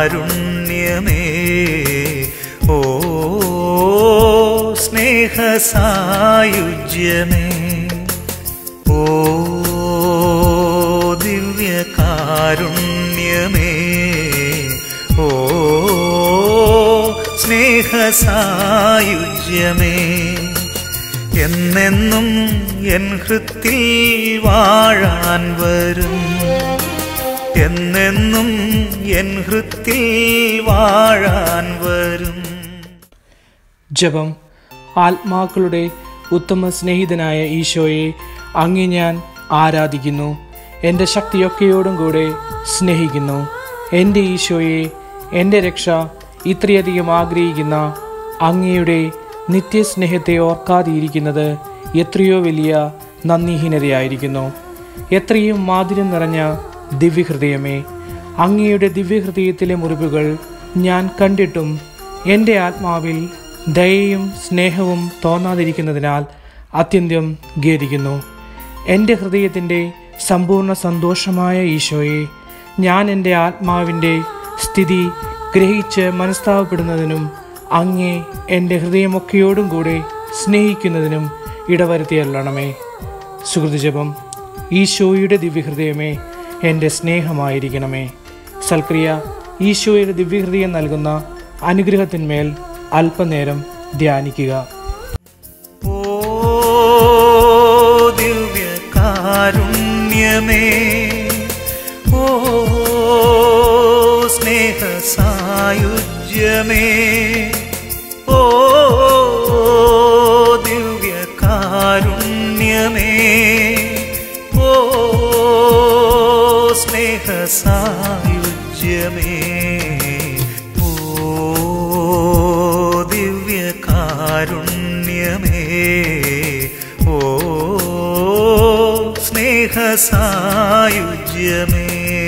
ഓ സ്നേഹസായുജ്യമേ, ഓ ദിവ്യകാരുണ്യമേ, ഓ സ്നേഹസായുജ്യമേ, എന്നെന്നും എൻ ഹൃത്തിൽ വാഴാൻ വരും, എന്നെന്നും എൻ ഹൃത്തിൽ വാഴാൻ വരും. ജപം. ആത്മാക്കളുടെ ഉത്തമ സ്നേഹിതനായ ഈശോയെ, അങ്ങേ ഞാൻ ആരാധിക്കുന്നു, എൻ്റെ ശക്തിയൊക്കെയോടും കൂടെ സ്നേഹിക്കുന്നു. എൻ്റെ ഈശോയെ, എൻ്റെ രക്ഷ ഇത്രയധികം ആഗ്രഹിക്കുന്ന അങ്ങയുടെ നിത്യസ്നേഹത്തെ ഓർക്കാതിരിക്കുന്നത് എത്രയോ വലിയ നന്ദിഹീനതയായിരിക്കുന്നു. എത്രയും മാധുര്യം നിറഞ്ഞ ദിവ്യഹൃദയമേ, അങ്ങയുടെ ദിവ്യഹൃദയത്തിലെ മുറിവുകൾ ഞാൻ കണ്ടിട്ടും എൻ്റെ ആത്മാവിൽ ദയയും സ്നേഹവും തോന്നാതിരിക്കുന്നതിനാൽ അത്യന്തം ഖേദിക്കുന്നു. എൻ്റെ ഹൃദയത്തിൻ്റെ സമ്പൂർണ്ണ സന്തോഷമായ ഈശോയെ, ഞാൻ എൻ്റെ ആത്മാവിൻ്റെ സ്ഥിതി ഗ്രഹിച്ച് മനസ്താപപ്പെടുന്നതിനും അങ്ങേ എൻ്റെ ഹൃദയമൊക്കെയോടും കൂടെ സ്നേഹിക്കുന്നതിനും ഇടവരുത്തിയല്ലണമേ. സുഹൃതജപം. ഈശോയുടെ ദിവ്യഹൃദയമേ, എൻ്റെ സ്നേഹമായിരിക്കണമേ. സൽക്രിയ. ഈശോയുടെ ദിവ്യഹൃദയം നൽകുന്ന അനുഗ്രഹത്തിന്മേൽ അല്പനേരം ധ്യാനിക്കുക. ഓ ദിവ്യകാരുണ്യമേ, ഓ സ്നേഹസായുജ്യമേ, ഓ ദിവ്യകാരുണ്യമേ, ഓ സ്നേഹസായുജ്യമേ, ഓ ദിവ്യകാരുണ്യമേ, ഓ സ്നേഹസായുജ്യമേ.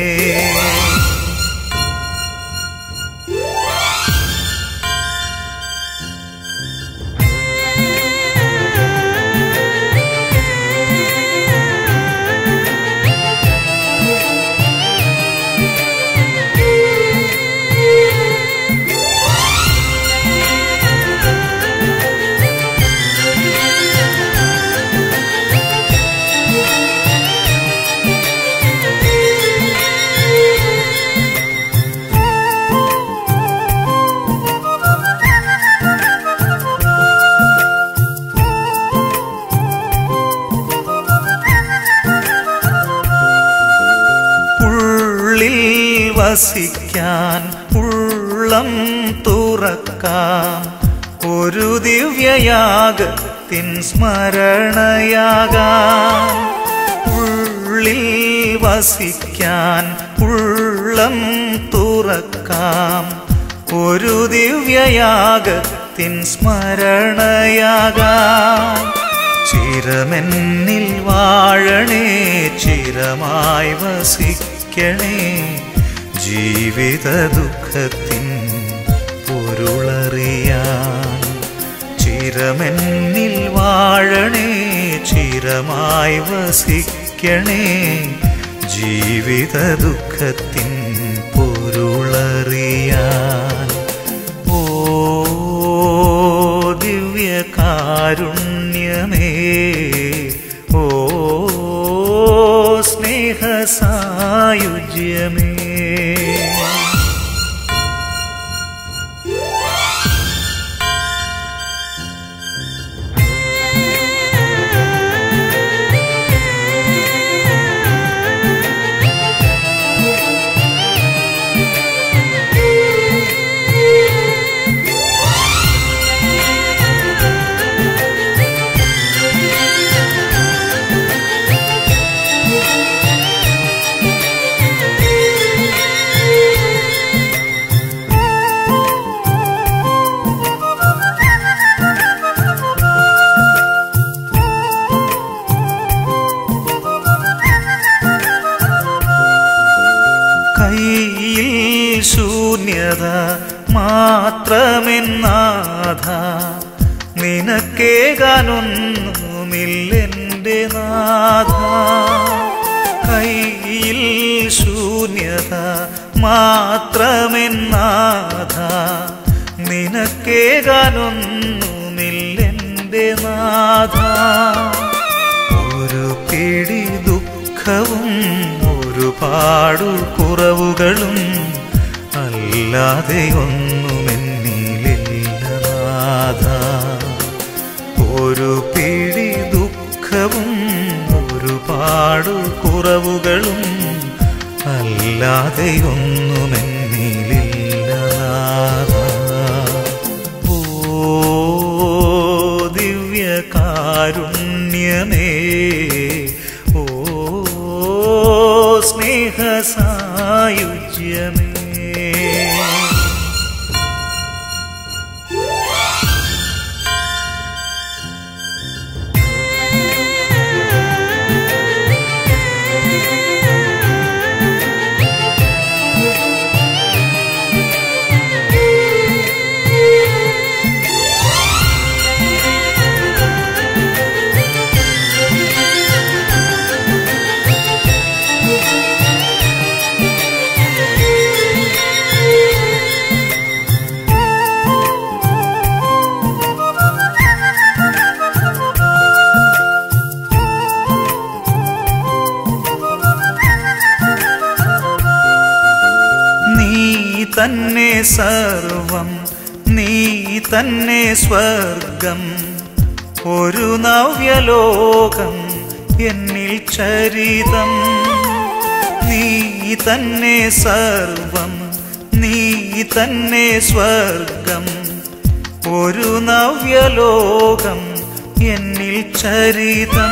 വസിക്കാൻ ഉള്ളം തുറക്കാം, ഒരു ദിവ്യയാഗത്തിൻ സ്മരണയാകാം. ഉള്ളിൽ വസിക്കാൻ ഉള്ളം തുറക്കാം, ഒരു ദിവ്യയാഗത്തിൻ സ്മരണയാകാം. ചിരമെന്നിൽ വാഴണേ, ചിരമായി വസിക്കണേ, ജീവിത ദുഃഖത്തിൻ പൊരുളറിയാൻ. ചിരമെന്നിൽ വാഴണേ, ചിരമായി വസിക്കണേ, ജീവിത ദുഃഖത്തിൻ പൊരുളറിയാൻ. ഓ ദിവ്യകാരുണ്യമേ, ഓ സ്നേഹസായുജ്യമേ. കയ്യിൽ ശൂന്യത മാത്രമെന്നാഥ, നിനക്കേകാനൊന്നുമില്ലെൻ്റെ നാഥ. കയ്യിൽ ശൂന്യത മാത്രമെന്നാഥ നിനക്കേകാനൊന്നുമില്ലെൻ്റെ നാഥ. ഒരു പിടി ദുഃഖവും ഒരുപാടു കുറവുകളും അല്ലാതെ ഒന്നുമെന്നിലില്ല നാഥ. ഒരു പിടി ദുഃഖവും ഒരുപാടു കുറവുകളും അല്ലാതെ ഒന്നുമെന്നിലില്ല നാഥ. ഓ ദിവ്യകാരുണ്യമേ, ഓ സ്നേഹസായുജ്യമേ, തന്നെ സർവം, നീ തന്നെ സ്വർഗം, ഒരു നവ്യലോകം എന്നിൽ ചരിതം. നീ തന്നെ സർവം, നീ തന്നെ സ്വർഗം, ഒരു നവ്യലോകം എന്നിൽ ചരിതം.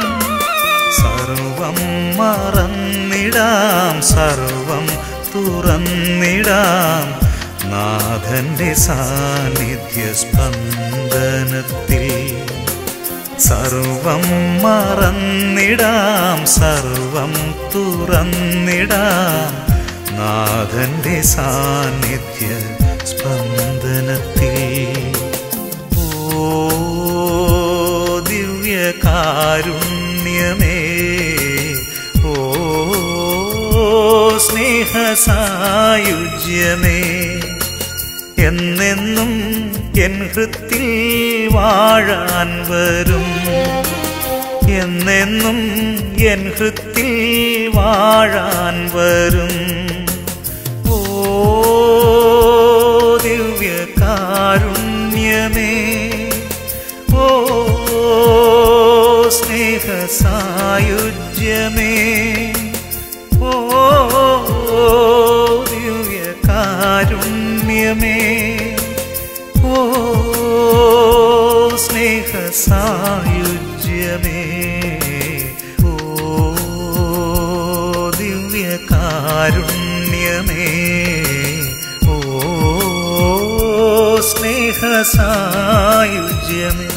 സർവം മറന്നിടാം, സർവം തുറന്നിടാം നാഥന്റെ സാന്നിധ്യ സ്പന്ദനത്തിൽ. സർവം മറന്നിടാം, സർവം തുറന്നിടാം നാഥന്റെ സാന്നിധ്യ സ്പന്ദനത്തിൽ. ഓ ദിവ്യകാരുണ്യമേ, ഓ സ്നേഹസായുജ്യമേ, എന്നെന്നും എൻ ഹൃത്തിൽ വാഴാൻ വരും, എന്നെന്നും എൻ ഹൃത്തിൽ വാഴാൻ വരും. ഓ ദിവ്യകാരുണ്യമേ, ഓ സ്നേഹസായുജ്യമേ, ഓ ദിവ്യകാരുണ്യമേ, ഓ സ്നേഹസായുജ്യമേ, ഓ ദിവ്യകാരുണ്യമേ, ഓ സ്നേഹസായുജ്യമേ.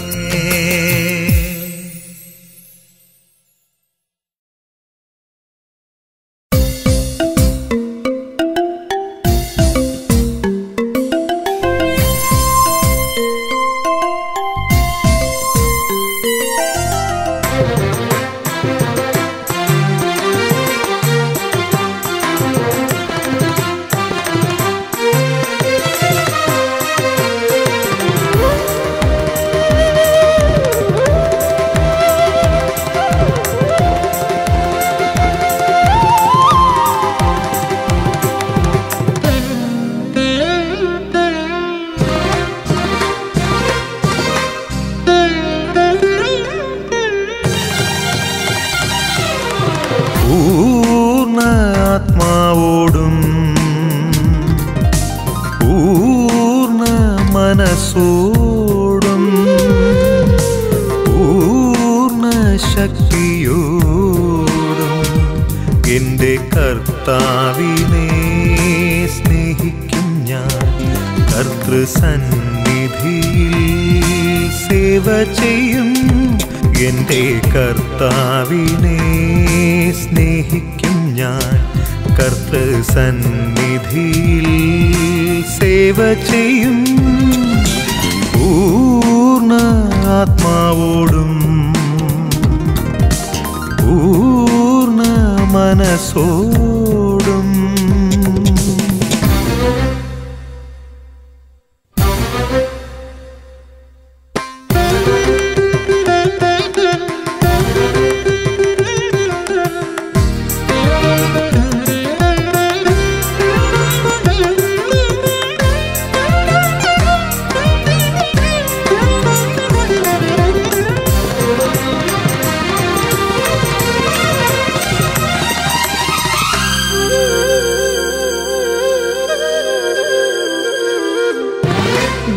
പൂർണ്ണാത്മാവോടും പൂർണ്ണ മനസ്സോടും പൂർണ്ണ ശക്തിയോടും എൻ്റെ കർത്താവിനെ സ്നേഹിക്കും ഞാൻ. കർത്തൃസന്നിധിയിൽ സേവ ചെയ്യും എൻ്റെ കർത്താവിനെ സ്നേഹിക്കും ഞാൻ. കർത്തൃസന്നിധിയിൽ സേവ ചെയ്യും പൂർണ്ണ ആത്മാവോടും പൂർണ്ണ മനസ്സോടും.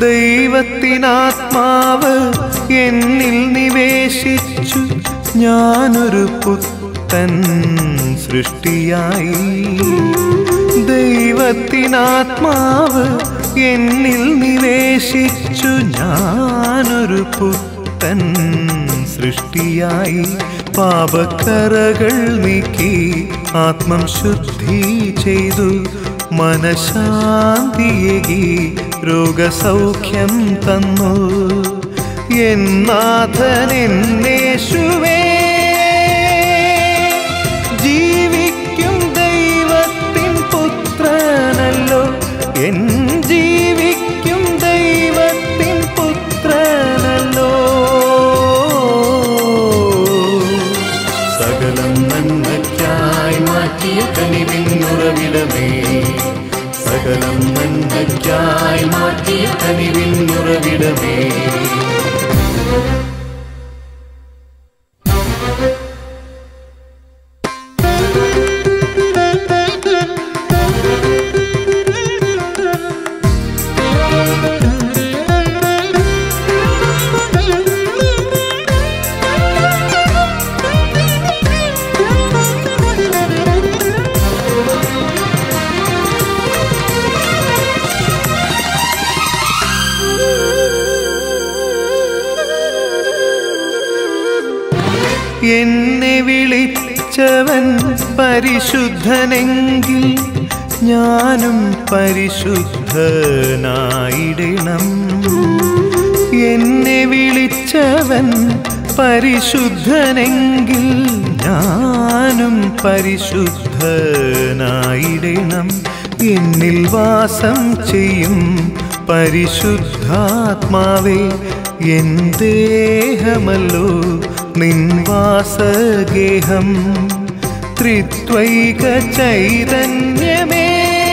ദൈവത്തിനാത്മാവ് എന്നിൽ നിവേശിച്ചു, ഞാനൊരു പുത്തൻ സൃഷ്ടിയായി. ദൈവത്തിനാത്മാവ് എന്നിൽ നിവേശിച്ചു, ഞാനൊരു പുത്തൻ സൃഷ്ടിയായി. പാപക്കറകൾ നീക്കി ആത്മം ശുദ്ധി ചെയ്തു, മനഃശാന്തിയേകി രോഗസൗഖ്യം തന്നു. എന്നാഥനെന്നേശുവേ, ജീവിക്കും ദൈവത്തിൻ പുത്രനല്ലോ, എൻ ജീവിക്കും ദൈവത്തിൻ പുത്രനല്ലോ. സകലം നന്മയ്ക്കായി മാറ്റിയ കനിവിന്നുറവിടമേ, സകലം നന്മയ്ക്കായി മാറ്റിയ കനിവിന്നുറവിടമേ. എന്നെ വിളിച്ചവൻ പരിശുദ്ധനെങ്കിൽ ഞാനും പരിശുദ്ധനായിടണം. എന്നെ വിളിച്ചവൻ പരിശുദ്ധനെങ്കിൽ ഞാനും പരിശുദ്ധനായിടണം. എന്നിൽ വാസം ചെയ്യും പരിശുദ്ധാത്മാവേ, എൻ ദേഹമല്ലോ നിൻ വാസഗേഹം. ത്രിത്വൈക ചൈതന്യമേ,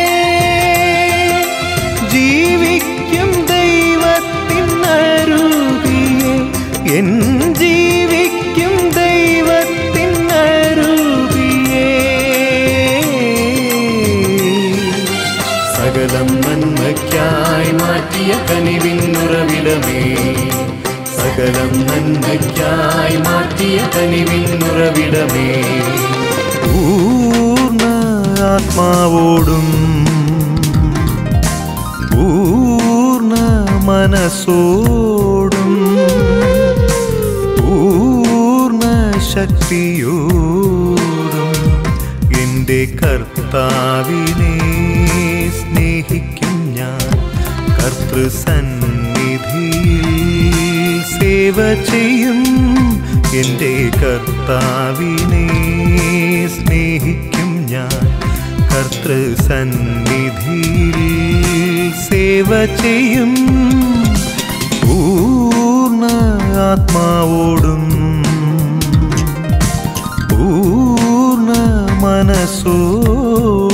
ജീവിക്കും ദൈവത്തിൻ അരൂപിയെ, എൻ ജീവിക്കും ദൈവത്തിൻ അരൂപിയെ. സകലം നന്മയ്ക്കായി മാറ്റിയ കനിവിന്നുറവിടമേ, സകലം നന്മയ്ക്കായി മാറ്റിയ കനിവിന്നുറവിടമേ. പൂർണ്ണ ആത്മാവോടും പൂർണ്ണ മനസ്സോടും പൂർണ്ണ ശക്തിയോടും എൻ്റെ കർത്താവിനെ സ്നേഹിക്കും ഞാൻ. കർത്തൃസന്നിധിയിൽ സേവ ചെയ്യും എൻ്റെ കർത്താവിനെ സ്നേഹിക്കും ഞാൻ. കർത്തൃസന്നിധിയിൽ സേവ ചെയ്യും പൂർണ്ണ ആത്മാവോടും പൂർണ്ണ മനസ്സോടും.